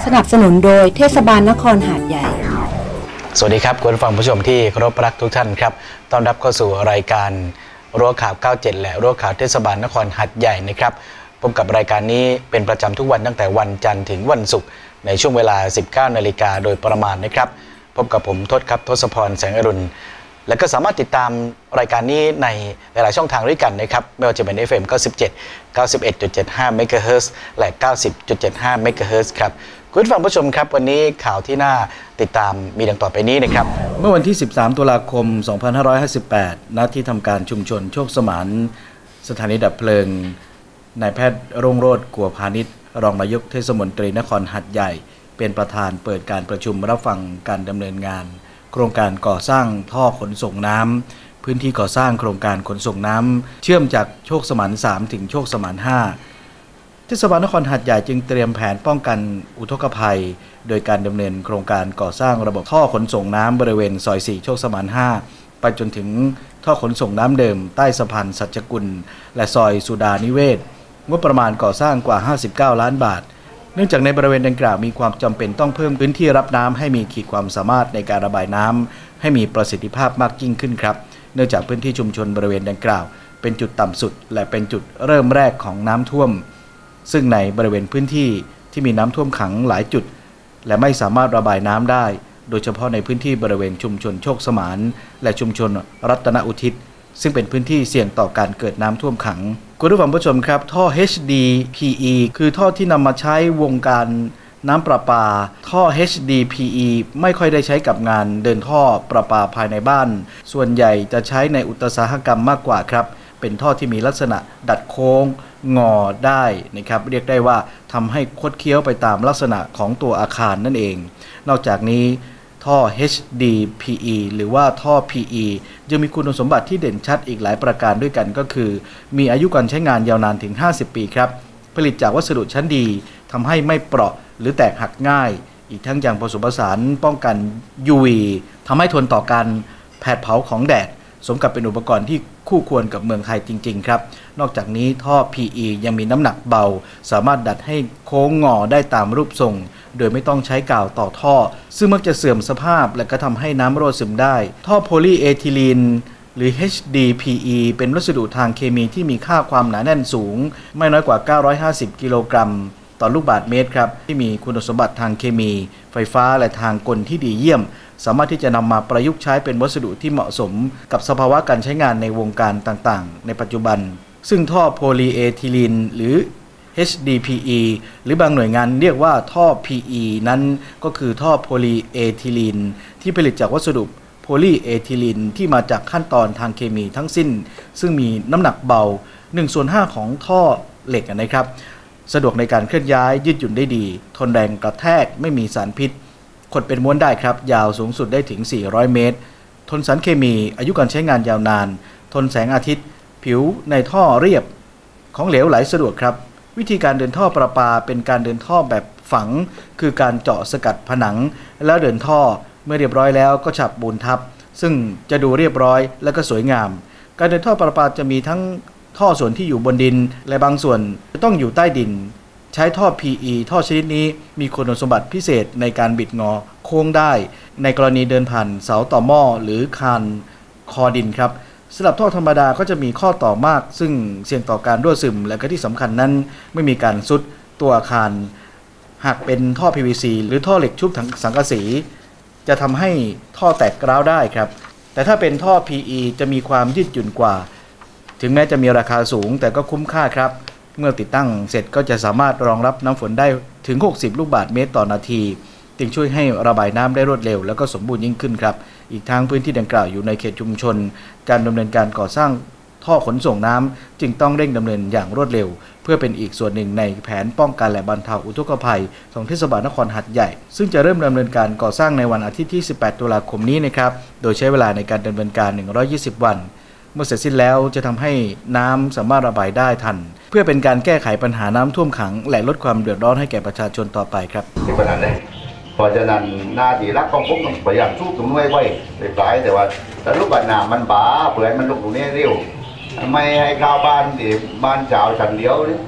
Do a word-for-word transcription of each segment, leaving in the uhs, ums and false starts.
สนับสนุนโดยเทศบาลนครหาดใหญ่สวัสดีครับคุณผู้ฟังผู้ชมที่เคารพรักทุกท่านครับต้อนรับเข้าสู่รายการรั้วข่าวเก้าสิบเจ็ดและรั้วข่าวเทศบาลนครหาดใหญ่นะครับพบกับรายการนี้เป็นประจำทุกวันตั้งแต่วันจันทร์ถึงวันศุกร์ในช่วงเวลา สิบเก้านาฬิกาโดยประมาณนะครับพบกับผมทศครับทศพรแสงอรุณและก็สามารถติดตามรายการนี้ในหลายๆช่องทางด้วยกันนะครับไม่ว่าจะเป็น เอฟ เอ็ม เก้าสิบเจ็ด เก้าสิบเอ็ดจุดเจ็ดห้า เมกะเฮิรตซ์และ เก้าสิบจุดเจ็ดห้า เมกะเฮิรตซ์ครับคุณผู้ฟังผู้ชมครับวันนี้ข่าวที่น่าติดตามมีดังต่อไปนี้นะครับเมื่อวันที่สิบสามตุลาคมสองพันห้าร้อยห้าสิบแปดณที่ทำการชุมชนโชคสมานสถานีดับเพลิงนายแพทย์รุ่งโรจน์กัวพาณิชรองนายกเทศมนตรีนครหาดใหญ่เป็นประธานเปิดการประชุมรับฟังการดำเนินงานโครงการก่อสร้างท่อขนส่งน้ำพื้นที่ก่อสร้างโครงการขนส่งน้ำเชื่อมจากโชคสมานสามถึงโชคสมานห้าเทศบาลนครหาดใหญ่จึงเตรียมแผนป้องกันอุทกภัยโดยการดำเนินโครงการก่อสร้างระบบท่อขนส่งน้ำบริเวณซอยสี่โชคสมานห้าไปจนถึงท่อขนส่งน้ำเดิมใต้สะพานสัจกุลและซอยสุดานิเวศงบประมาณก่อสร้างกว่าห้าสิบเก้าล้านบาทเนื่องจากในบริเวณดังกล่าวมีความจำเป็นต้องเพิ่มพื้นที่รับน้ำให้มีขีดความสามารถในการระบายน้ำให้มีประสิทธิภาพมากยิ่งขึ้นครับเนื่องจากพื้นที่ชุมชนบริเวณดังกล่าวเป็นจุดต่ำสุดและเป็นจุดเริ่มแรกของน้ำท่วมซึ่งในบริเวณพื้นที่ที่มีน้ำท่วมขังหลายจุดและไม่สามารถระบายน้ำได้โดยเฉพาะในพื้นที่บริเวณชุมชนโชคสมานและชุมชนรัตนอุทิศซึ่งเป็นพื้นที่เสี่ยงต่อการเกิดน้ำท่วมขังคุณผู้ฟังผู้ชมครับท่อ เอช ดี พี อี คือท่อที่นำมาใช้วงการน้ำประปาท่อ เอช ดี พี อี ไม่ค่อยได้ใช้กับงานเดินท่อประปาภายในบ้านส่วนใหญ่จะใช้ในอุตสาหกรรมมากกว่าครับเป็นท่อที่มีลักษณะดัดโค้งงอได้นะครับเรียกได้ว่าทำให้คดเคี้ยวไปตามลักษณะของตัวอาคารนั่นเองนอกจากนี้ท่อ เอช ดี พี อี หรือว่าท่อ พี อี ยังมีคุณสมบัติที่เด่นชัดอีกหลายประการด้วยกันก็คือมีอายุการใช้งานยาวนานถึงห้าสิบปีครับผลิตจากวัสดุชั้นดีทำให้ไม่เปราะหรือแตกหักง่ายอีกทั้งยังผสมผสานป้องกัน ยู วี ทำให้ทนต่อการแผดเผาของแดดสมกับเป็นอุปกรณ์ที่คู่ควรกับเมืองไทยจริงๆครับนอกจากนี้ท่อ พี อี ยังมีน้ำหนักเบาสามารถดัดให้โค้งงอได้ตามรูปทรงโดยไม่ต้องใช้กาวต่อท่อซึ่งมักจะเสื่อมสภาพและก็ทำให้น้ำรั่วซึมได้ท่อโพลีเอทิลีนหรือ เอช ดี พี อี เป็นวัสดุทางเคมีที่มีค่าความหนาแน่นสูงไม่น้อยกว่าเก้าร้อยห้าสิบกิโลกรัมต่อลูกบาศก์เมตรครับที่มีคุณสมบัติทางเคมีไฟฟ้าและทางกลที่ดีเยี่ยมสามารถที่จะนำมาประยุกต์ใช้เป็นวัสดุที่เหมาะสมกับสภาวะการใช้งานในวงการต่างๆในปัจจุบันซึ่งท่อโพลีเอทิลีนหรือ เอช ดี พี อี หรือบางหน่วยงานเรียกว่าท่อ พี อี นั้นก็คือท่อโพลีเอทิลีนที่ผลิตจากวัสดุโพลีเอทิลีนที่มาจากขั้นตอนทางเคมีทั้งสิ้นซึ่งมีน้ำหนักเบาหนึ่งส่วนห้าของท่อเหล็กนะครับสะดวกในการเคลื่อนย้ายยืดหยุ่นได้ดีทนแรงกระแทกไม่มีสารพิษขดเป็นม้วนได้ครับยาวสูงสุดได้ถึงสี่ร้อยเมตรทนสารเคมีอายุการใช้งานยาวนานทนแสงอาทิตย์ผิวในท่อเรียบของเหลวไหลสะดวกครับวิธีการเดินท่อประปาเป็นการเดินท่อแบบฝังคือการเจาะสกัดผนังแล้วเดินท่อเมื่อเรียบร้อยแล้วก็ฉับปูนทับซึ่งจะดูเรียบร้อยและก็สวยงามการเดินท่อประปาจะมีทั้งท่อส่วนที่อยู่บนดินและบางส่วนจะต้องอยู่ใต้ดินใช้ท่อ พี อี ท่อชนิดนี้มีคุณสมบัติพิเศษในการบิดงอโค้งได้ในกรณีเดินผ่านเสาต่อหม้อหรือคานคอดินครับสำหรับท่อธรรมดาก็จะมีข้อต่อมากซึ่งเสี่ยงต่อการรั่วซึมและก็ที่สำคัญนั้นไม่มีการซุดตัวอาคารหากเป็นท่อ พี วี ซี หรือท่อเหล็กชุบสังกะสีจะทำให้ท่อแตกร้าวได้ครับแต่ถ้าเป็นท่อ พี อี จะมีความยืดหยุ่นกว่าถึงแม้จะมีราคาสูงแต่ก็คุ้มค่าครับเมื่อติดตั้งเสร็จก็จะสามารถรองรับน้ำฝนได้ถึงหกสิบลูกบาศก์เมตรต่อนาทีจึงช่วยให้ระบายน้ำได้รวดเร็วและก็สมบูรณ์ยิ่งขึ้นครับอีกทั้งพื้นที่ดังกล่าวอยู่ในเขตชุมชนการดำเนินการก่อสร้างท่อขนส่งน้ำจึงต้องเร่งดำเนินอย่างรวดเร็วเพื่อเป็นอีกส่วนหนึ่งในแผนป้องกันและบรรเทาอุทกภัยของเทศบาลนครหาดใหญ่ซึ่งจะเริ่มดำเนินการก่อสร้างในวันอาทิตย์ที่สิบแปดตุลาคมนี้นะครับโดยใช้เวลาในการดำเนินการหนึ่งร้อยยี่สิบวันเมื่อเสร็จสิ้นแล้วจะทำให้น้ำสามารถระบายได้ทันเพื่อเป็นการแก้ไขปัญหาน้ำท่วมขังและลดความเดือดร้อนให้แก่ประชาชนต่อไปครับที่ปัญหาไหนเพราะฉะนั้นหน้าที่รักของผมต้องพยายามสู้ตรงนู้นไว้ไปปลายแต่ว่าแต่ลูกบาดน้ำมันบ้าเผื่อมันลุกตรงนี้เร็วไม่ให้ข้าวบ้านที่บ้านเจ้าฉันเดียวนี่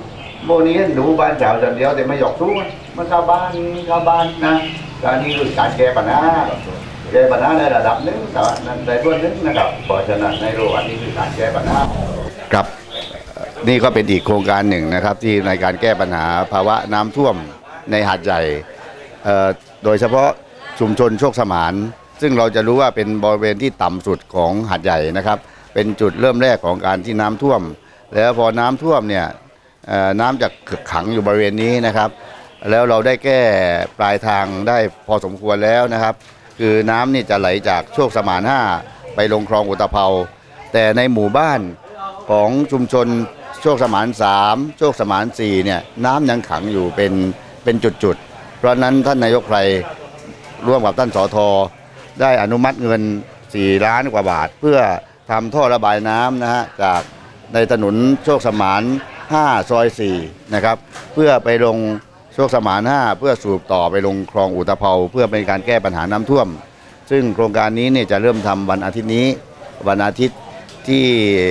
โมนี้ดูบ้านชาวจันเดียวแต่ไม่หยอกสู้มันชาวบ้านชาวบ้านนะการนี้คือการแก้ปัญหาแก้ปัญหาในระดับหนึ่งแต่ในส่วนหนึ่งนะครับเพราะฉะนั้นในโลกอันนี้คือการแก้ปัญหาครับนี่ก็เป็นอีกโครงการหนึ่งนะครับที่ในการแก้ปัญหาภาวะน้ำท่วมในหาดใหญ่โดยเฉพาะชุมชนโชคสมานซึ่งเราจะรู้ว่าเป็นบริเวณที่ต่ำสุดของหาดใหญ่นะครับเป็นจุดเริ่มแรกของการที่น้ำท่วมแล้วพอน้ำท่วมเนี่ยน้ำจะขังอยู่บริเวณนี้นะครับแล้วเราได้แก้ปลายทางได้พอสมควรแล้วนะครับคือน้ำนี่จะไหลจากโชคสมานห้าไปลงคลองอุตภเปาแต่ในหมู่บ้านของชุมชนโชคสมานสามโชคสมานสี่เนี่ยน้ำยังขังอยู่เป็นเป็นจุดๆเพราะนั้นท่านนายกไพรร่วมกับท่านสทได้อนุมัติเงินสี่ล้านกว่าบาทเพื่อทำท่อระบายน้ำนะฮะจากในถนนโชคสมานห้าซอยสี่นะครับเพื่อไปลงโชคสมานห้าเพื่อสูบต่อไปลงคลองอุตภเปาเพื่อเป็นการแก้ปัญหาน้ำท่วมซึ่งโครงการนี้เนี่ยจะเริ่มทำวันอาทิตย์นี้วันอาทิตย์ที่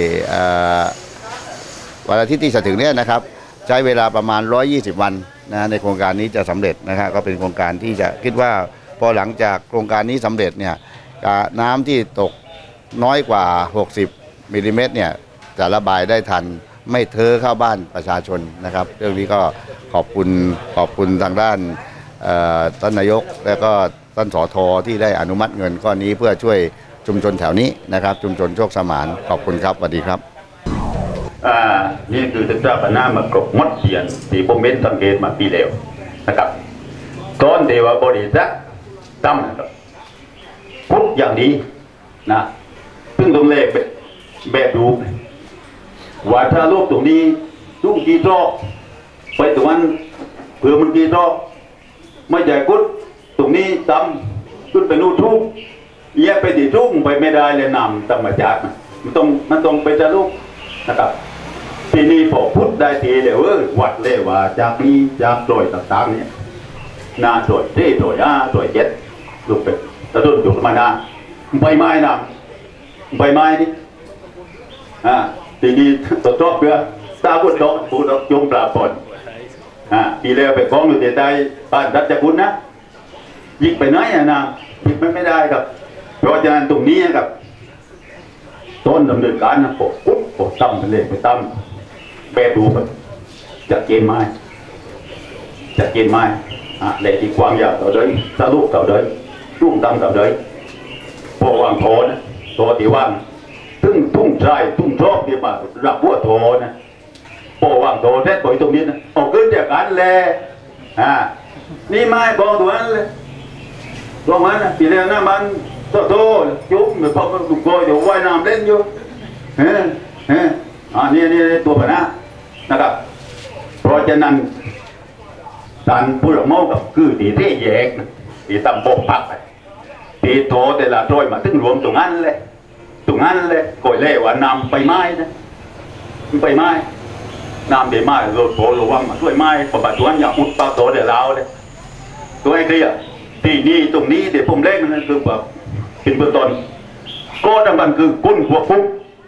วันอาทิตย์ที่จะถึงเนี่ยนะครับใช้เวลาประมาณหนึ่งร้อยยี่สิบวันนะในโครงการนี้จะสำเร็จนะครับก็เป็นโครงการที่จะคิดว่าพอหลังจากโครงการนี้สำเร็จเนี่ยน้ำที่ตกน้อยกว่าหกสิบมิลลิเมตรเนี่ยจะระบายได้ทันไม่เทอะเข้าบ้านประชาชนนะครับเรื่องนี้ก็ขอบคุณขอบคุณทางด้านท่านนายกและก็ท่านสทที่ได้อนุมัติเงินก้อนนี้เพื่อช่วยชุมชนแถวนี้นะครับชุมชนโชคสมานขอบคุณครับสวัสดีครับอ่านี่คือศึกษาปัญหามากรบมดเสียนที่ผมเห็นสังเกตมาปีแล้วนะครับตอนเดียวบริษัทตั้มนะครับพุทธอย่างนี้นะซึ่งตรงเลขแบบดูว่าถ้าโลกตรงนี้ตุ้งกี่รอบไปตรงนั้นเผื่อมันกี่รอบไม่ใช่กุดตรงนี้ตั้มขึ้นไปนู่นทุกแยกไปที่ทุ่งไปไม่ได้เลยนำธรรมชาติมันต้องมันต้องไปจะลูกนะครับทีนี้พอพุทธได้ทีเดียวเออวัดเลยว่าจากนี้จากโดยต่างๆเนี่ยนาโดยที่โดยห้าโดยเจ็ดลูกเป็ดตะดุนอยู่มานาใบไม้นำใบไม้นี่อ่าทีนี้ตัวจอบเพื่อตาบุตรดอกบุตรดอกจงปลาปนอ่าทีแล้วไปกองอยู่ที่ใต้บ้านรัชกุลนะยิงไปไหนอ่ะนะยิงมันไม่ได้ครับเพราะฉะนั้นตรงนี้ครับต้นดำเนินการนะปกปุ๊บปกตั้มไปเลยไปตั้มแปรดูแบบจัดเกณฑ์ไม้จัดเกณฑ์ไม้อ่ะในที่ความยาวต่อเดินสรุปต่อเดินรุ่งตั้มต่อเดินพอวางโถนะโถที่ว่างซึ่งทุ่งชายทุ่งชอบที่มารับวัวโถนะพอวางโถแท้ปล่อยตรงนี้นะออกขึ้นจากการแลอ่านี่ไม้กองตัวนั้นเลยตรงนั้นนะทีเดียวนะมันโตโตจุ๊บเหมือนพอมันถูกโกยเดี๋ยวว่ายน้ำเล่นอยู่เฮ้เฮ้อ่านี่นี่ตัวปัญหานะครับเพราะฉะนั้นการพูดเมากับคือตีเท่แยกตีตั้มโบกปักไปตีโถแต่ละร้อยมาถึงรวมตรงนั้นเลยตรงนั้นเลยก่อยเล่ว่านำไปไม้นะไปไม้นำไปไม้รถโผล่ระวังมาช่วยไม้ปฏิบัติอย่าอุดปากโตเดี๋ยวเราเลยตัวไอ้เคลียร์ที่นี่ตรงนี้เดี๋ยวผมเล่นนั่นคือแบบเป็นเบื้องต้นก็สำคัญคือกุ้นหัวฟุ้ง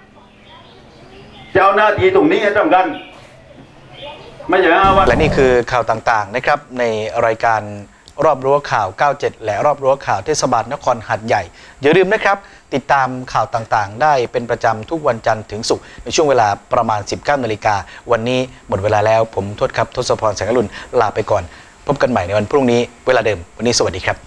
เจ้าหน้าที่ตรงนี้สำคัญไม่ใช่ว่าและนี่คือข่าวต่างๆนะครับในรายการรอบรั้วข่าวเก้าสิบเจ็ดและรอบรั้วข่าวเทศบาลนครหาดใหญ่อย่าลืมนะครับติดตามข่าวต่างๆได้เป็นประจำทุกวันจันทร์ถึงศุกร์ในช่วงเวลาประมาณ สิบเก้านาฬิกาวันนี้หมดเวลาแล้วผมทศครับทศพรแสงอรุณลาไปก่อนพบกันใหม่ในวันพรุ่งนี้เวลาเดิมวันนี้สวัสดีครับ